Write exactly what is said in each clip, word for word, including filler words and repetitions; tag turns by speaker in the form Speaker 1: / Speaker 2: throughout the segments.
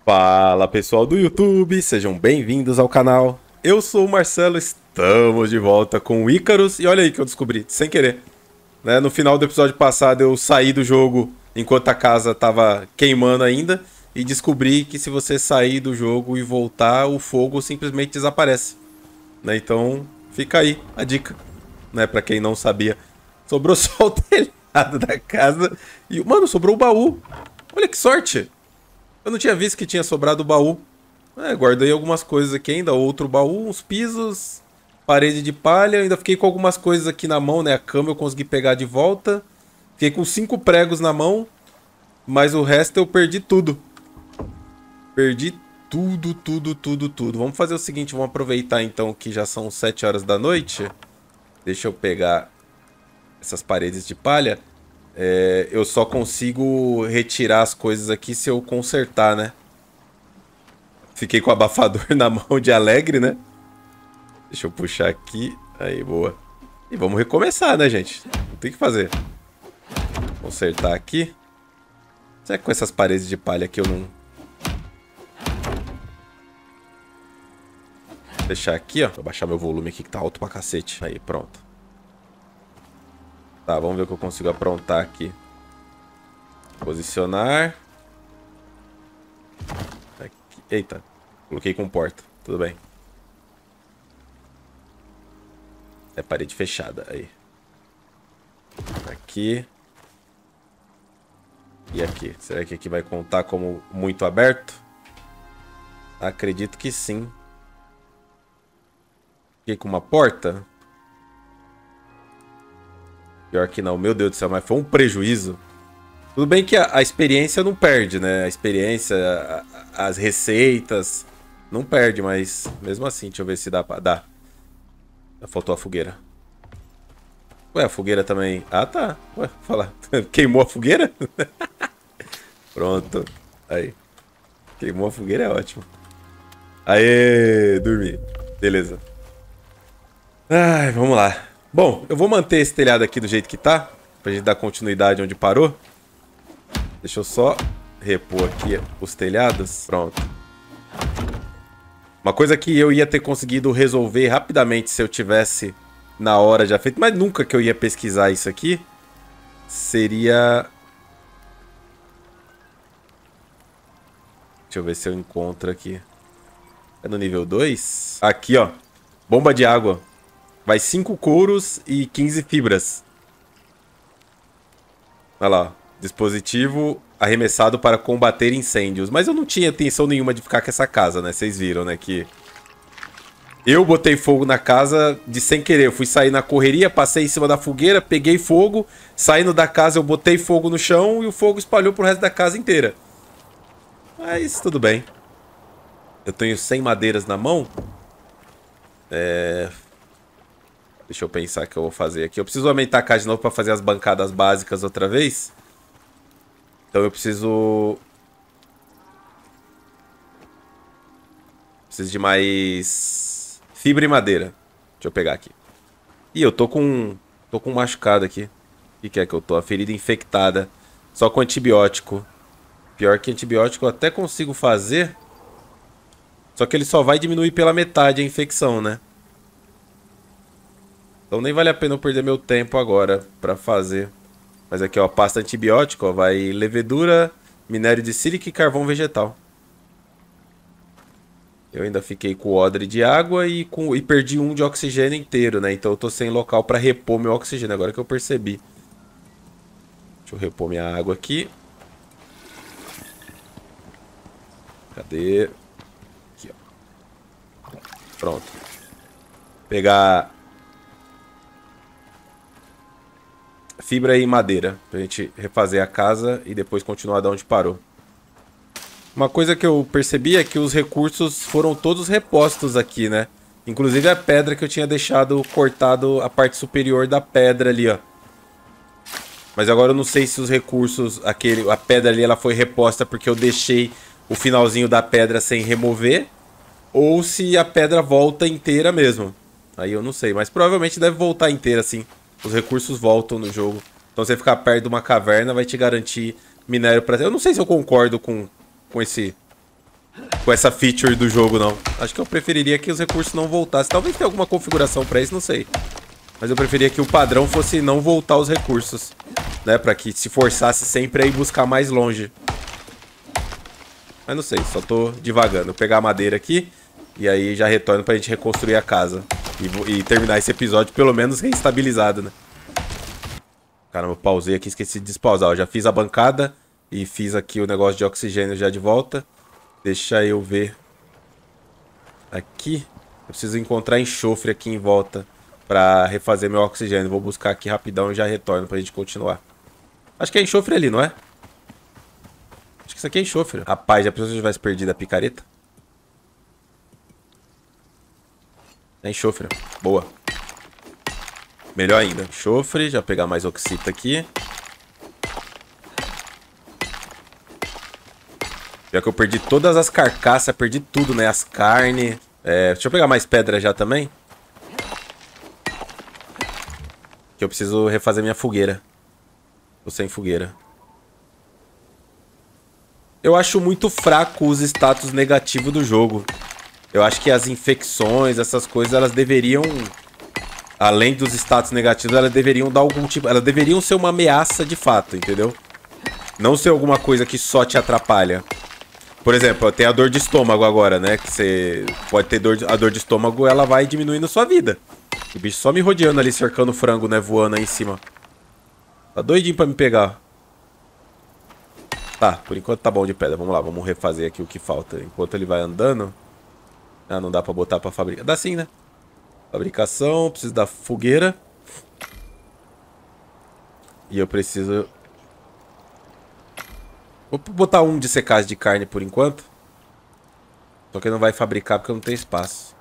Speaker 1: Fala pessoal do YouTube, sejam bem-vindos ao canal. Eu sou o Marcelo, estamos de volta com o Icarus. E olha aí que eu descobri, sem querer, né? No final do episódio passado eu saí do jogo enquanto a casa tava queimando ainda. E descobri que se você sair do jogo e voltar, o fogo simplesmente desaparece, né? Então fica aí a dica, né? Pra quem não sabia. Sobrou só o telhado da casa e, mano, sobrou o baú. Olha que sorte! Eu não tinha visto que tinha sobrado o baú. É, guardei algumas coisas aqui ainda. Outro baú, uns pisos, parede de palha. Ainda fiquei com algumas coisas aqui na mão, né? A cama eu consegui pegar de volta. Fiquei com cinco pregos na mão. Mas o resto eu perdi tudo. Perdi tudo, tudo, tudo, tudo. Vamos fazer o seguinte, vamos aproveitar então que já são sete horas da noite. Deixa eu pegar essas paredes de palha. É, eu só consigo retirar as coisas aqui se eu consertar, né? Fiquei com o abafador na mão de alegre, né? Deixa eu puxar aqui. Aí, boa. E vamos recomeçar, né, gente? Não tem o que fazer. Consertar aqui. Será que com essas paredes de palha aqui eu não... Deixar aqui, ó. Vou baixar meu volume aqui que tá alto pra cacete. Aí, pronto. Tá, vamos ver o que eu consigo aprontar aqui. Posicionar. Aqui. Eita, coloquei com porta. Tudo bem. É parede fechada. Aí. Aqui. E aqui. Será que aqui vai contar como muito aberto? Acredito que sim. Fiquei com uma porta? Pior que não, meu Deus do céu, mas foi um prejuízo. Tudo bem que a, a experiência não perde, né? A experiência, a, a, as receitas, não perde, mas mesmo assim, deixa eu ver se dá pra... Dá. Faltou a fogueira. Ué, a fogueira também... Ah, tá. Ué, falar. Queimou a fogueira? Pronto. Aí. Queimou a fogueira é ótimo. Aê, dormi. Beleza. Ai, vamos lá. Bom, eu vou manter esse telhado aqui do jeito que tá, pra gente dar continuidade onde parou. Deixa eu só repor aqui os telhados. Pronto. Uma coisa que eu ia ter conseguido resolver rapidamente se eu tivesse na hora já feito, mas nunca que eu ia pesquisar isso aqui, seria... Deixa eu ver se eu encontro aqui. É no nível dois? Aqui, ó. Bomba de água. Vai cinco couros e quinze fibras. Olha lá, ó. Dispositivo arremessado para combater incêndios. Mas eu não tinha intenção nenhuma de ficar com essa casa, né? Vocês viram, né? Que eu botei fogo na casa de sem querer. Eu fui sair na correria, passei em cima da fogueira, peguei fogo. Saindo da casa eu botei fogo no chão e o fogo espalhou pro resto da casa inteira. Mas tudo bem. Eu tenho cem madeiras na mão. É... Deixa eu pensar o que eu vou fazer aqui. Eu preciso aumentar a casa de novo para fazer as bancadas básicas outra vez. Então eu preciso... Preciso de mais fibra e madeira. Deixa eu pegar aqui. Ih, eu tô com... Tô com um machucado aqui. O que que é que eu tô? A ferida infectada. Só com antibiótico. Pior que antibiótico eu até consigo fazer. Só que ele só vai diminuir pela metade a infecção, né? Então nem vale a pena eu perder meu tempo agora pra fazer. Mas aqui, ó, pasta antibiótico, ó, vai levedura, minério de sílica e carvão vegetal. Eu ainda fiquei com o odre de água e, com, e perdi um de oxigênio inteiro, né? Então eu tô sem local pra repor meu oxigênio, agora que eu percebi. Deixa eu repor minha água aqui. Cadê? Aqui, ó. Pronto. Pegar... fibra e madeira, pra gente refazer a casa e depois continuar de onde parou. Uma coisa que eu percebi é que os recursos foram todos repostos aqui, né? Inclusive a pedra que eu tinha deixado cortado a parte superior da pedra ali, ó. Mas agora eu não sei se os recursos, aquele, a pedra ali ela foi reposta porque eu deixei o finalzinho da pedra sem remover, ou se a pedra volta inteira mesmo. Aí eu não sei, mas provavelmente deve voltar inteira assim. Os recursos voltam no jogo. Então você ficar perto de uma caverna vai te garantir minério pra... Eu não sei se eu concordo com, com esse com essa feature do jogo, não. Acho que eu preferiria que os recursos não voltassem. Talvez tenha alguma configuração pra isso, não sei. Mas eu preferia que o padrão fosse não voltar os recursos, né? Pra que se forçasse sempre a ir buscar mais longe. Mas não sei, só tô divagando. Vou pegar a madeira aqui e aí já retorno pra gente reconstruir a casa. E, e terminar esse episódio pelo menos reestabilizado, né? Caramba, eu pausei aqui, esqueci de despausar. Eu já fiz a bancada e fiz aqui o negócio de oxigênio já de volta. Deixa eu ver. Aqui. Eu preciso encontrar enxofre aqui em volta pra refazer meu oxigênio. Vou buscar aqui rapidão e já retorno pra gente continuar. Acho que é enxofre ali, não é? Acho que isso aqui é enxofre. Rapaz, já pensou se eu tivesse perdido a picareta? É enxofre. Boa. Melhor ainda. Enxofre. Já pegar mais oxita aqui. Já que eu perdi todas as carcaças, perdi tudo, né? As carnes. É, deixa eu pegar mais pedra já também. Que eu preciso refazer minha fogueira. Tô sem fogueira. Eu acho muito fraco os status negativos do jogo. Eu acho que as infecções, essas coisas, elas deveriam... Além dos status negativos, elas deveriam dar algum tipo... Elas deveriam ser uma ameaça de fato, entendeu? Não ser alguma coisa que só te atrapalha. Por exemplo, tem a dor de estômago agora, né? Que você pode ter dor de... A dor de estômago, ela vai diminuindo a sua vida. O bicho só me rodeando ali, cercando o frango, né? Voando aí em cima. Tá doidinho pra me pegar. Tá, por enquanto tá bom de pedra. Vamos lá, vamos refazer aqui o que falta. Enquanto ele vai andando... Ah, não dá pra botar pra fabricar. Dá sim, né? Fabricação, preciso da fogueira. E eu preciso... Vou botar um de secagem de carne por enquanto. Só que não vai fabricar porque não tem espaço.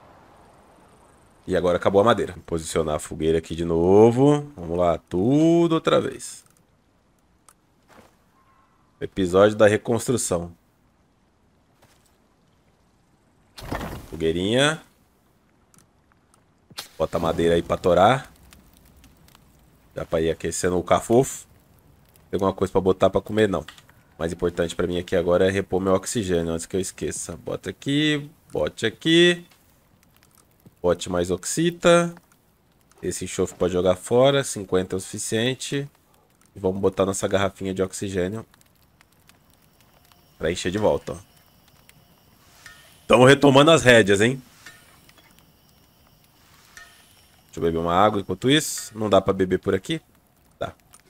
Speaker 1: E agora acabou a madeira. Vou posicionar a fogueira aqui de novo. Vamos lá, tudo outra vez. Episódio da reconstrução. Fogueirinha. Bota a madeira aí pra torar. Já pra ir aquecendo o cafofo. Tem alguma coisa pra botar pra comer? Não. O mais importante pra mim aqui agora é repor meu oxigênio antes que eu esqueça. Bota aqui, bote aqui. Bote mais oxita. Esse enxofre pode jogar fora. cinquenta é o suficiente. E vamos botar nossa garrafinha de oxigênio pra encher de volta, ó. Estamos retomando as rédeas, hein? Deixa eu beber uma água enquanto isso. Não dá pra beber por aqui? Dá.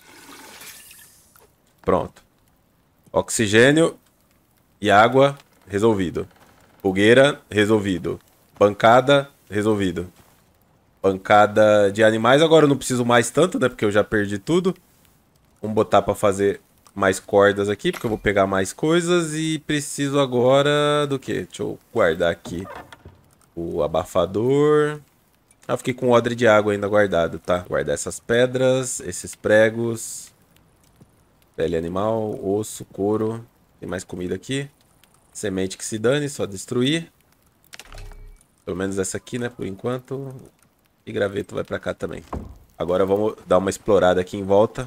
Speaker 1: Pronto. Oxigênio e água, resolvido. Fogueira, resolvido. Bancada, resolvido. Bancada de animais, agora eu não preciso mais tanto, né? Porque eu já perdi tudo. Vamos botar pra fazer mais cordas aqui, porque eu vou pegar mais coisas. E preciso agora do quê? Deixa eu guardar aqui o abafador. Ah, fiquei com odre de água ainda guardado, tá? Guardar essas pedras, esses pregos. Pele animal, osso, couro. Tem mais comida aqui. Semente que se dane, só destruir. Pelo menos essa aqui, né? Por enquanto. E graveto vai pra cá também. Agora vamos dar uma explorada aqui em volta.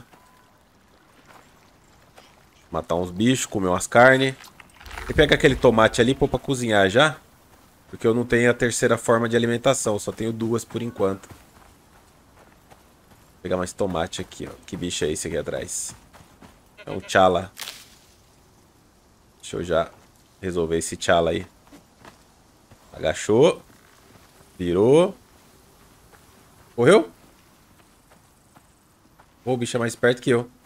Speaker 1: Matar uns bichos, comer umas carnes. E pega aquele tomate ali e pôr pra cozinhar já. Porque eu não tenho a terceira forma de alimentação. Só tenho duas por enquanto. Vou pegar mais tomate aqui, ó. Que bicho é esse aqui atrás? É um tchala. Deixa eu já resolver esse tchala aí. Agachou. Virou. Correu? Pô, o bicho é mais perto que eu.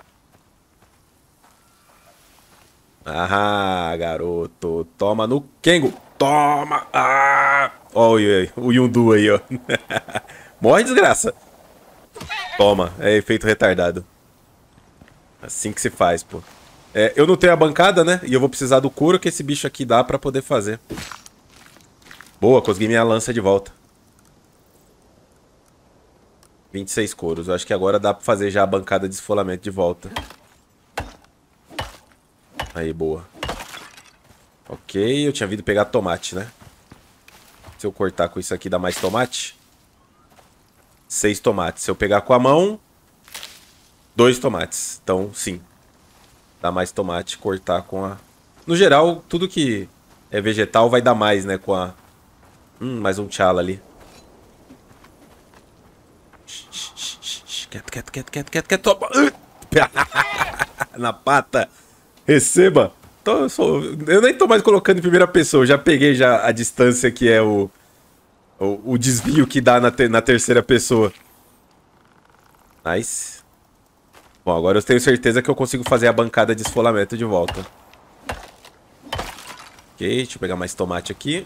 Speaker 1: Ah, garoto. Toma no Kengo. Toma. Ah. Olha o Yundu aí, ó. Morre, desgraça. Toma. É efeito retardado. Assim que se faz, pô. É, eu não tenho a bancada, né? E eu vou precisar do couro que esse bicho aqui dá pra poder fazer. Boa, consegui minha lança de volta. vinte e seis couros. Eu acho que agora dá pra fazer já a bancada de esfolamento de volta. Aí, boa. Ok, eu tinha vindo pegar tomate, né? Se eu cortar com isso aqui, dá mais tomate? Seis tomates. Se eu pegar com a mão... Dois tomates. Então, sim. Dá mais tomate cortar com a... No geral, tudo que é vegetal, vai dar mais, né? Com a... Hum, mais um T'Challa ali. Quieto, quieto, quieto, quieto, quieto, quieto. Toma. Na pata. Receba. Tô, eu, sou... eu nem tô mais colocando em primeira pessoa. Eu já peguei já a distância que é o... O, o desvio que dá na, te... na terceira pessoa. Nice. Bom, agora eu tenho certeza que eu consigo fazer a bancada de esfolamento de volta. Ok, deixa eu pegar mais tomate aqui.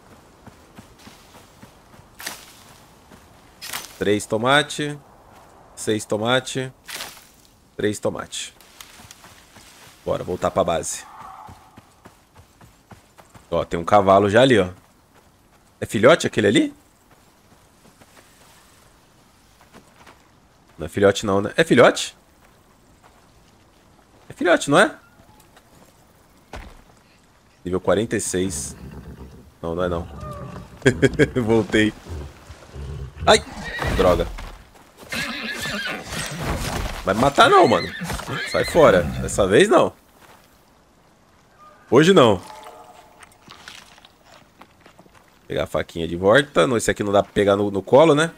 Speaker 1: Três tomate. Seis tomate. Três tomate. Bora, voltar pra base. Ó, tem um cavalo já ali, ó. É filhote aquele ali? Não é filhote não, né? É filhote? É filhote, não é? Nível quarenta e seis. Não, não é não. Voltei. Ai! Droga. Vai me matar não, mano. Sai fora. Dessa vez não. Hoje não. Pegar a faquinha de volta. Esse aqui não dá pra pegar no, no colo, né?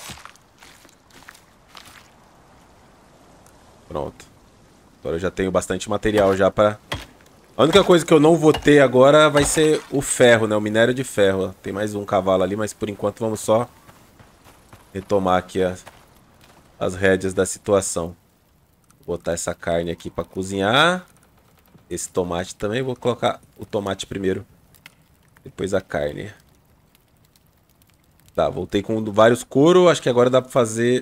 Speaker 1: Pronto. Agora eu já tenho bastante material já pra... A única coisa que eu não vou ter agora vai ser o ferro, né? O minério de ferro. Tem mais um cavalo ali, mas por enquanto vamos só retomar aqui as, as rédeas da situação. Vou botar essa carne aqui pra cozinhar. Esse tomate também. Vou colocar o tomate primeiro. Depois a carne. Tá, voltei com vários couro. Acho que agora dá pra fazer...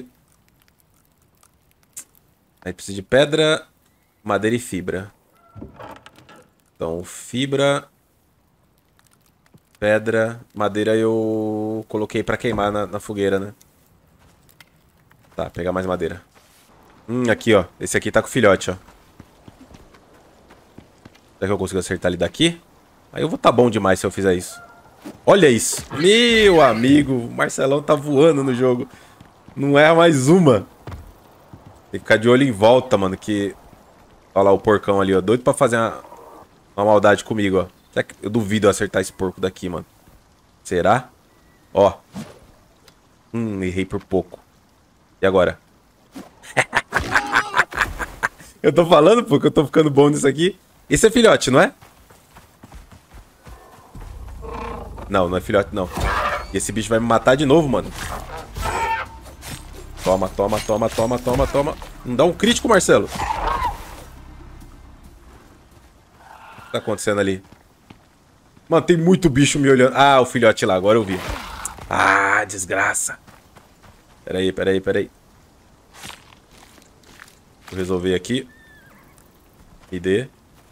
Speaker 1: Aí precisa de pedra, madeira e fibra. Então, fibra, pedra, madeira eu coloquei pra queimar na, na fogueira, né? Tá, pegar mais madeira. Hum, aqui, ó. Esse aqui tá com filhote, ó. Será que eu consigo acertar ele daqui? Aí eu vou tá bom demais se eu fizer isso. Olha isso. Meu amigo, o Marcelão tá voando no jogo. Não é mais uma. Tem que ficar de olho em volta, mano, que... Olha lá o porcão ali, ó. Doido pra fazer uma, uma maldade comigo, ó. Será que eu duvido eu acertar esse porco daqui, mano? Será? Ó. Hum, errei por pouco. E agora? Eu tô falando, pô, que eu tô ficando bom nisso aqui. Esse é filhote, não é? Não, não é filhote, não. E esse bicho vai me matar de novo, mano. Toma, toma, toma, toma, toma, toma. Não dá um crítico, Marcelo. O que tá acontecendo ali? Mano, tem muito bicho me olhando. Ah, o filhote lá, agora eu vi. Ah, desgraça. Pera aí, pera aí, pera aí. Vou resolver aqui. Me dê.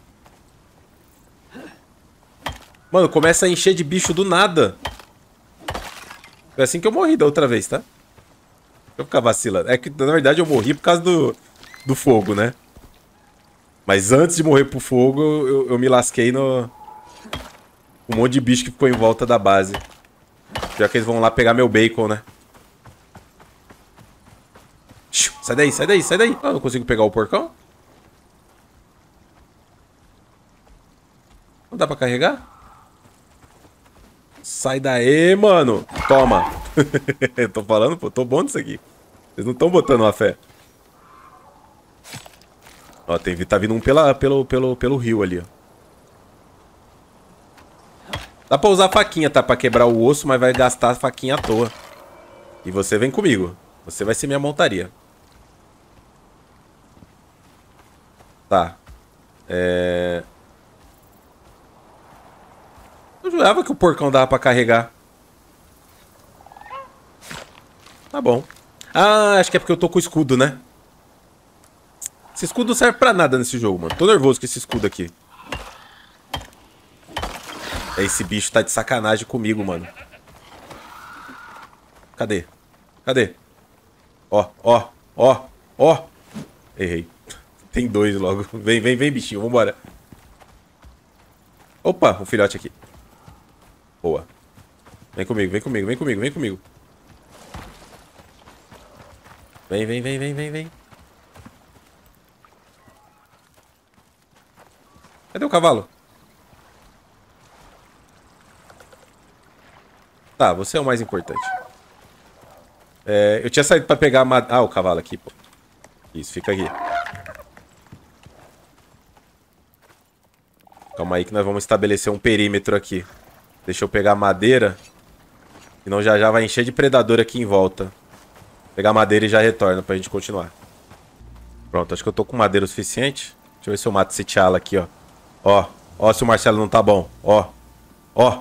Speaker 1: Mano, começa a encher de bicho do nada. Foi assim que eu morri da outra vez, tá? Deixa eu ficar vacilando. É que, na verdade, eu morri por causa do, do fogo, né? Mas antes de morrer pro fogo, eu, eu me lasquei no... Um monte de bicho que ficou em volta da base. Já que eles vão lá pegar meu bacon, né? Sai daí, sai daí, sai daí. Ah, não consigo pegar o porcão? Não dá pra carregar? Sai daí, mano. Toma. Eu tô falando, pô, tô bom nisso aqui. Vocês não estão botando uma fé. Ó, tem, tá vindo um pela, pelo, pelo, pelo rio ali, ó. Dá pra usar a faquinha, tá? Pra quebrar o osso, mas vai gastar a faquinha à toa. E você vem comigo. Você vai ser minha montaria. Tá. É... Eu jurava que o porcão dava pra carregar. Tá bom. Ah, acho que é porque eu tô com o escudo, né? Esse escudo não serve pra nada nesse jogo, mano. Tô nervoso com esse escudo aqui. Esse bicho tá de sacanagem comigo, mano. Cadê? Cadê? Ó, ó, ó, ó. Errei. Tem dois logo. Vem, vem, vem, bichinho. Vambora. Opa, um filhote aqui. Boa. Vem comigo, vem comigo, vem comigo, vem comigo. Vem, vem, vem, vem, vem, vem. Cadê o cavalo? Tá, você é o mais importante. É, eu tinha saído pra pegar a mad... Ah, o cavalo aqui, pô. Isso, fica aqui. Calma aí que nós vamos estabelecer um perímetro aqui. Deixa eu pegar madeira. Senão já já vai encher de predador aqui em volta. Pegar madeira e já retorna pra gente continuar. Pronto, acho que eu tô com madeira o suficiente. Deixa eu ver se eu mato esse T'Challa aqui, ó. Ó, ó se o Marcelo não tá bom. Ó, ó.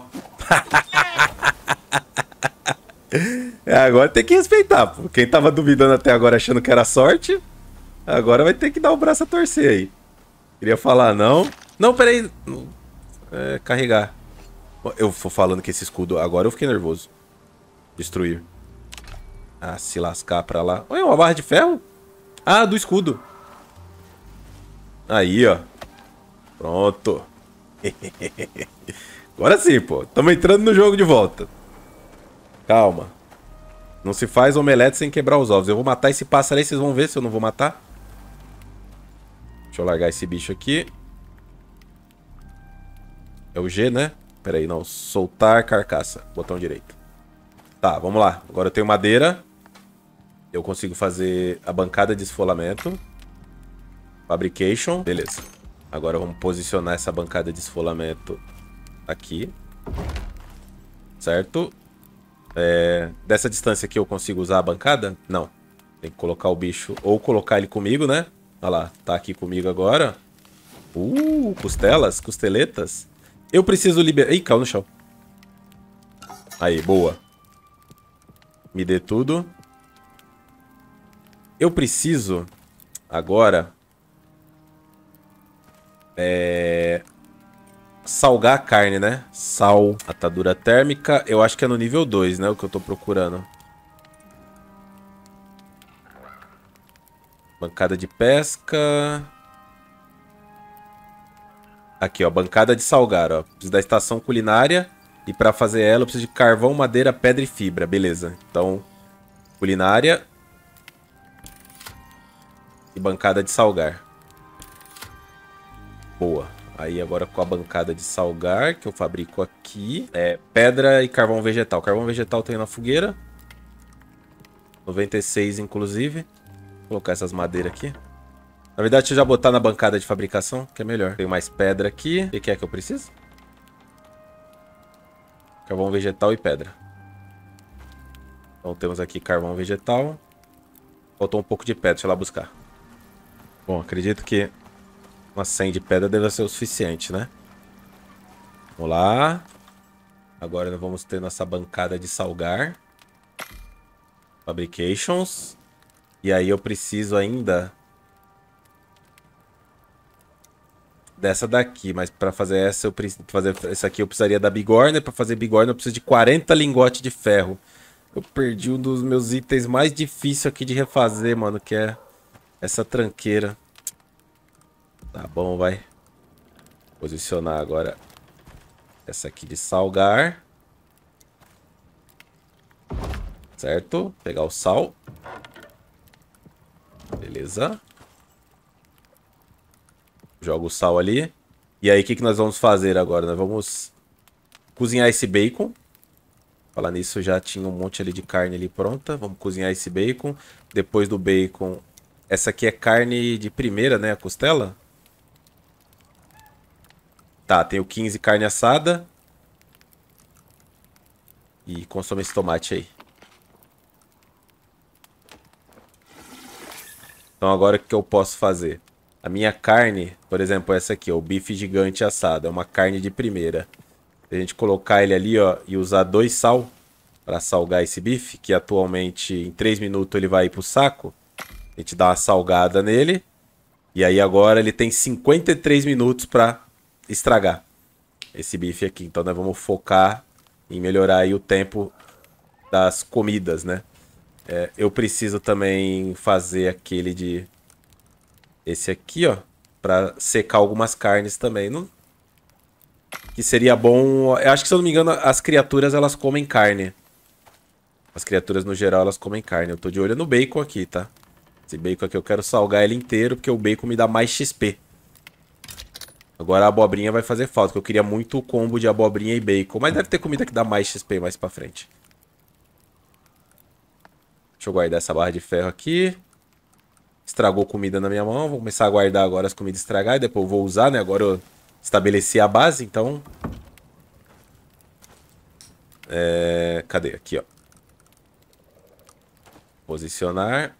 Speaker 1: É, agora tem que respeitar, pô. Quem tava duvidando até agora achando que era sorte, agora vai ter que dar o braço a torcer aí. Queria falar não. Não, peraí. É, carregar. Eu vou falando que esse escudo... Agora eu fiquei nervoso. Destruir. Ah, se lascar pra lá. Olha, uma barra de ferro. Ah, do escudo. Aí, ó. Pronto. Agora sim, pô. Tamo entrando no jogo de volta. Calma. Não se faz omelete sem quebrar os ovos. Eu vou matar esse pássaro aí, vocês vão ver se eu não vou matar. Deixa eu largar esse bicho aqui. É o G, né? Pera aí, não. Soltar carcaça. Botão direito. Tá, vamos lá. Agora eu tenho madeira. Eu consigo fazer a bancada de esfolamento. Fabrication. Beleza. Agora vamos posicionar essa bancada de esfolamento aqui. Certo? É... Dessa distância aqui eu consigo usar a bancada? Não. Tem que colocar o bicho... Ou colocar ele comigo, né? Olha lá. Tá aqui comigo agora. Uh, costelas, costeletas. Eu preciso liberar... Ih, caiu no chão. Aí, boa. Me dê tudo. Eu preciso... Agora... É... Salgar a carne, né? Sal. Atadura térmica. Eu acho que é no nível dois, né? O que eu tô procurando. Bancada de pesca... Aqui, ó, bancada de salgar, ó. Preciso da estação culinária. E pra fazer ela eu preciso de carvão, madeira, pedra e fibra. Beleza. Então, culinária. E bancada de salgar. Boa. Aí agora com a bancada de salgar, que eu fabrico aqui. É, pedra e carvão vegetal. Carvão vegetal tem na fogueira. noventa e seis, inclusive. Vou colocar essas madeiras aqui. Na verdade, deixa eu já botar na bancada de fabricação, que é melhor. Tenho mais pedra aqui. O que é que eu preciso? Carvão vegetal e pedra. Então temos aqui carvão vegetal. Faltou um pouco de pedra, deixa eu lá buscar. Bom, acredito que umas cem de pedra deve ser o suficiente, né? Vamos lá. Agora nós vamos ter nossa bancada de salgar. Fabrications. E aí eu preciso ainda... dessa daqui, mas para fazer essa eu preciso fazer essa aqui eu precisaria da bigorna, para fazer bigorna eu preciso de quarenta lingotes de ferro. Eu perdi um dos meus itens mais difíceis aqui de refazer, mano, que é essa tranqueira. Tá bom, vai. Posicionar agora essa aqui de salgar. Certo? Pegar o sal. Beleza. Joga o sal ali. E aí, o que, que nós vamos fazer agora? Nós vamos cozinhar esse bacon. Falar nisso, já tinha um monte ali de carne ali pronta. Vamos cozinhar esse bacon. Depois do bacon... Essa aqui é carne de primeira, né? A costela. Tá, tenho quinze carne assada. E consome esse tomate aí. Então agora o que eu posso fazer? A minha carne, por exemplo, essa aqui, ó, o bife gigante assado, é uma carne de primeira. Se a gente colocar ele ali, ó, e usar dois sal para salgar esse bife, que atualmente em três minutos ele vai ir pro saco, a gente dá uma salgada nele, e aí agora ele tem cinquenta e três minutos para estragar esse bife aqui. Então nós vamos focar em melhorar aí o tempo das comidas, né? É, eu preciso também fazer aquele de... Esse aqui, ó, pra secar algumas carnes também. Não... Que seria bom... Eu acho que, se eu não me engano, as criaturas, elas comem carne. As criaturas, no geral, elas comem carne. Eu tô de olho no bacon aqui, tá? Esse bacon aqui eu quero salgar ele inteiro, porque o bacon me dá mais X P. Agora a abobrinha vai fazer falta, que eu queria muito o combo de abobrinha e bacon. Mas deve ter comida que dá mais X P mais pra frente. Deixa eu guardar essa barra de ferro aqui. Estragou comida na minha mão. Vou começar a guardar agora as comidas estragadas. Depois eu vou usar, né? Agora eu estabeleci a base, então... É... Cadê? Aqui, ó. Posicionar.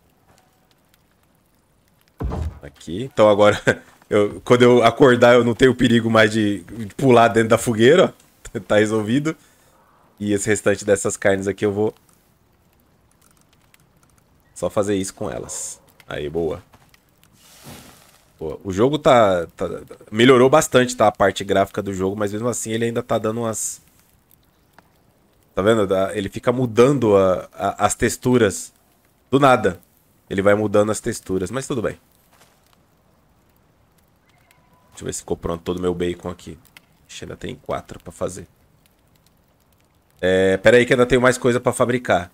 Speaker 1: Aqui. Então agora, eu, quando eu acordar, eu não tenho perigo mais de, de pular dentro da fogueira, ó. Tá resolvido. E esse restante dessas carnes aqui eu vou só fazer isso com elas. Aí, boa. Pô, o jogo tá, tá... melhorou bastante, tá? A parte gráfica do jogo, mas mesmo assim ele ainda tá dando umas... Tá vendo? Ele fica mudando a, a, as texturas. Do nada. Ele vai mudando as texturas, mas tudo bem. Deixa eu ver se ficou pronto todo o meu bacon aqui. Ixi, ainda tem quatro pra fazer. É, pera aí que ainda tenho mais coisa pra fabricar.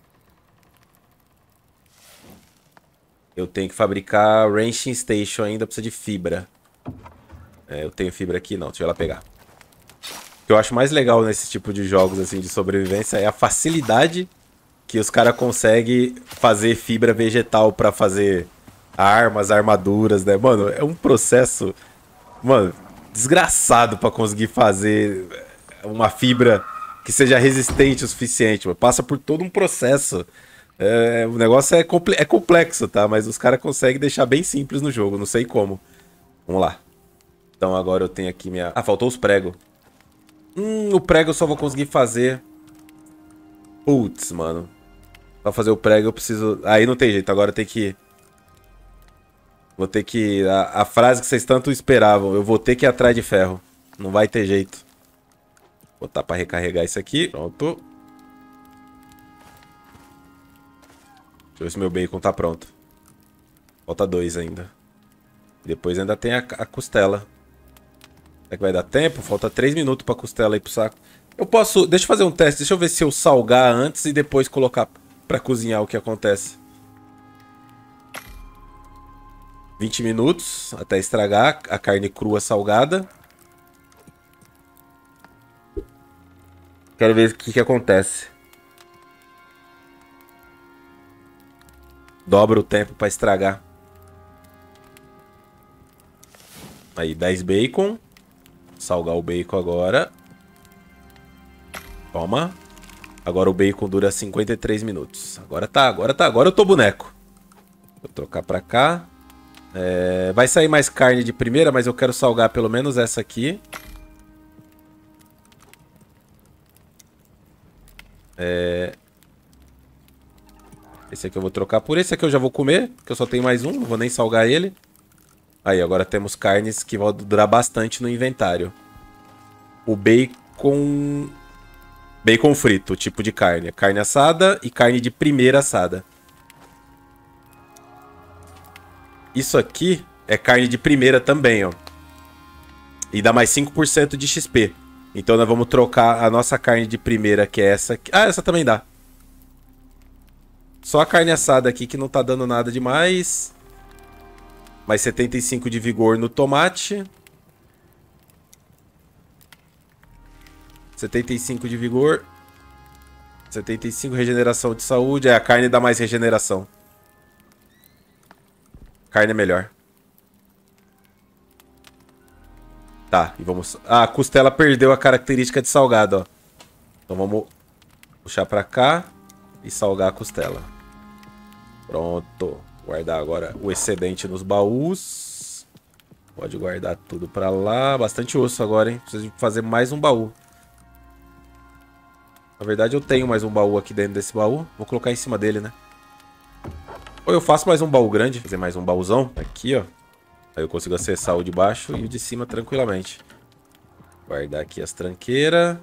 Speaker 1: Eu tenho que fabricar Ranching Station ainda, precisa de fibra. É, eu tenho fibra aqui? Não, deixa eu ir lá pegar. O que eu acho mais legal nesse tipo de jogos assim de sobrevivência é a facilidade que os caras conseguem fazer fibra vegetal pra fazer armas, armaduras, né? Mano, é um processo, mano, desgraçado pra conseguir fazer uma fibra que seja resistente o suficiente. Mano. Passa por todo um processo. É, o negócio é, comple é complexo, tá? Mas os caras conseguem deixar bem simples no jogo, não sei como. Vamos lá. Então agora eu tenho aqui minha... Ah, faltou os pregos. Hum, o prego eu só vou conseguir fazer... Putz, mano. Pra fazer o prego eu preciso... Aí não tem jeito, agora tem que... Vou ter que... A, a frase que vocês tanto esperavam. Eu vou ter que ir atrás de ferro. Não vai ter jeito. Vou botar pra recarregar isso aqui. Pronto. Deixa eu ver se meu bacon tá pronto. Falta dois ainda. Depois ainda tem a, a costela. Será que vai dar tempo? Falta três minutos pra costela ir pro saco. Eu posso... Deixa eu fazer um teste. Deixa eu ver se eu salgar antes e depois colocar pra cozinhar o que acontece. vinte minutos até estragar a carne crua salgada. Quero ver o que, que acontece. Dobra o tempo pra estragar. Aí, dez bacon. Salgar o bacon agora. Toma. Agora o bacon dura cinquenta e três minutos. Agora tá, agora tá. Agora eu tô boneco. Vou trocar pra cá. É, vai sair mais carne de primeira, mas eu quero salgar pelo menos essa aqui. É... Esse aqui eu vou trocar por esse aqui eu já vou comer, que eu só tenho mais um, não vou nem salgar ele. Aí, agora temos carnes que vão durar bastante no inventário. O bacon... Bacon frito, tipo de carne. Carne assada e carne de primeira assada. Isso aqui é carne de primeira também, ó. E dá mais cinco por cento de X P. Então nós vamos trocar a nossa carne de primeira, que é essa aqui. Ah, essa também dá. Só a carne assada aqui que não tá dando nada demais. Mais setenta e cinco de vigor no tomate. setenta e cinco de vigor. setenta e cinco regeneração de saúde. É, a carne dá mais regeneração. Carne é melhor. Tá, e vamos... Ah, a costela perdeu a característica de salgado, ó. Então vamos puxar pra cá e salgar a costela. Pronto. Guardar agora o excedente nos baús. Pode guardar tudo pra lá. Bastante osso agora, hein? Preciso fazer mais um baú. Na verdade eu tenho mais um baú aqui dentro desse baú. Vou colocar em cima dele, né? Ou eu faço mais um baú grande. Fazer mais um baúzão. Aqui, ó. Aí eu consigo acessar o de baixo e o de cima tranquilamente. Guardar aqui as tranqueiras.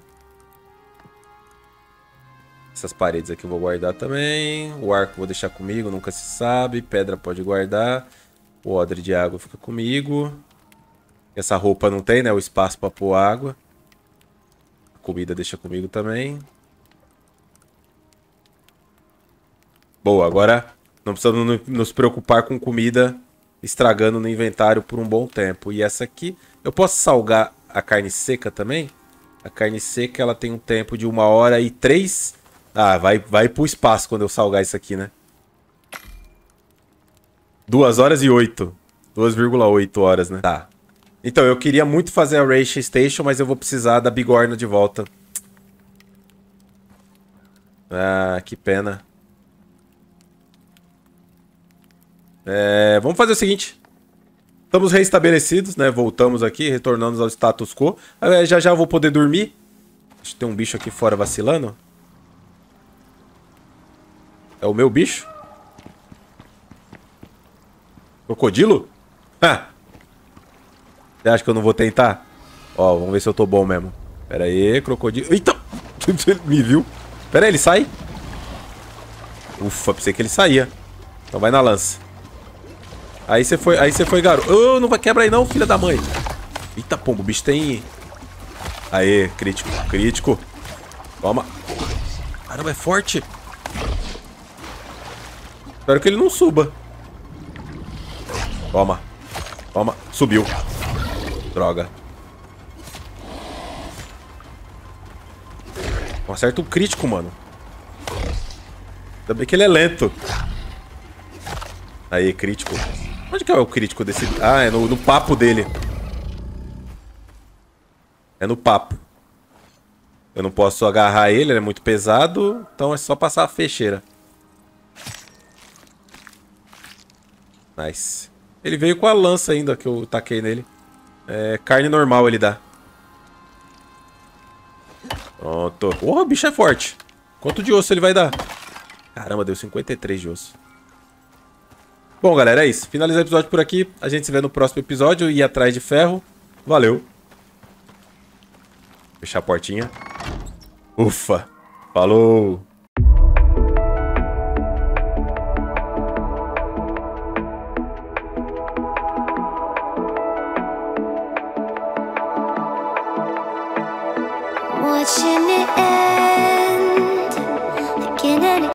Speaker 1: Essas paredes aqui eu vou guardar também. O arco eu vou deixar comigo, nunca se sabe. Pedra pode guardar. O odre de água fica comigo. Essa roupa não tem, né? O espaço pra pôr água. A comida deixa comigo também. Boa, agora não precisamos nos preocupar com comida estragando no inventário por um bom tempo. E essa aqui, eu posso salgar a carne seca também? A carne seca, ela tem um tempo de uma hora e três... Ah, vai, vai pro espaço quando eu salgar isso aqui, né? Duas horas e oito. duas vírgula oito horas, né? Tá. Então, eu queria muito fazer a Ration Station, mas eu vou precisar da bigorna de volta. Ah, que pena. É, vamos fazer o seguinte. Estamos reestabelecidos, né? Voltamos aqui, retornamos ao status quo. Ah, já já eu vou poder dormir. Deixa eu ter um bicho aqui fora vacilando. É o meu bicho? Crocodilo? Ha! Você acha que eu não vou tentar? Ó, vamos ver se eu tô bom mesmo. Pera aí, crocodilo. Eita! Ele me viu. Pera aí, ele sai? Ufa, pensei que ele saía. Então vai na lança. Aí você foi, aí você foi, garoto. Oh, não vai quebra aí não, filha da mãe. Eita, pombo, o bicho tem... Aê, crítico, crítico. Toma. Caramba, é forte. Espero que ele não suba. Toma. Toma, subiu. Droga. Não acerta um crítico, mano. Ainda bem que ele é lento. Aí, crítico. Onde que é o crítico desse... Ah, é no, no papo dele. É no papo. Eu não posso agarrar ele, ele é muito pesado. Então é só passar a fecheira. Nice. Ele veio com a lança ainda que eu taquei nele. É, carne normal ele dá. Pronto. Porra, o bicho é forte. Quanto de osso ele vai dar? Caramba, deu cinquenta e três de osso. Bom, galera, é isso. Finalizar o episódio por aqui. A gente se vê no próximo episódio. Ir atrás de ferro. Valeu. Fechar a portinha. Ufa. Falou.
Speaker 2: Watching it end.